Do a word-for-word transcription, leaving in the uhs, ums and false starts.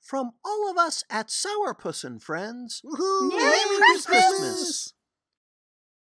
from all of us at Sauerpuss and Friends. Merry Christmas!